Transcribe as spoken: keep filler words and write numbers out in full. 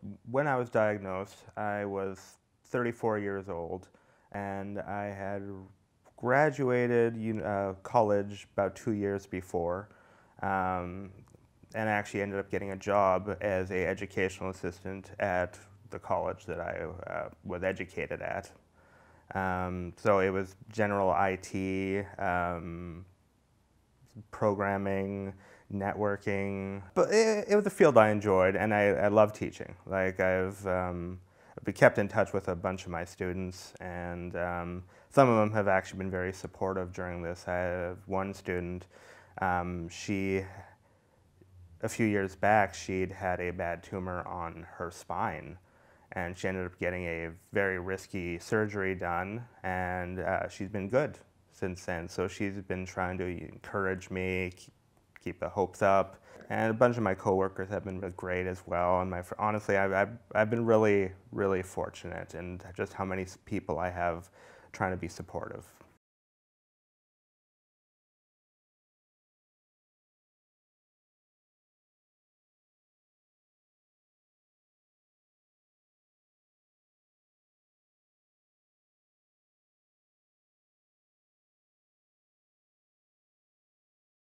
When I was diagnosed, I was thirty-four years old, and I had graduated uni- uh, college about two years before, um, and I actually ended up getting a job as a educational assistant at the college that I uh, was educated at. Um, so it was general I T, um, programming, networking. But it, it was a field I enjoyed, and I, I love teaching. Like I've um, been kept in touch with a bunch of my students, and um, some of them have actually been very supportive during this. I have one student, um, she, a few years back, she'd had a bad tumor on her spine, and she ended up getting a very risky surgery done, and uh, she's been good since then. So she's been trying to encourage me, keep, keep the hopes up, and a bunch of my coworkers have been great as well. And my honestly, I've, I've, I've been really, really fortunate in just how many people I have trying to be supportive.